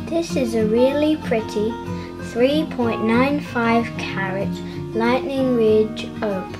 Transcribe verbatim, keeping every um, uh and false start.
This is a really pretty three point nine five carat lightning ridge opal.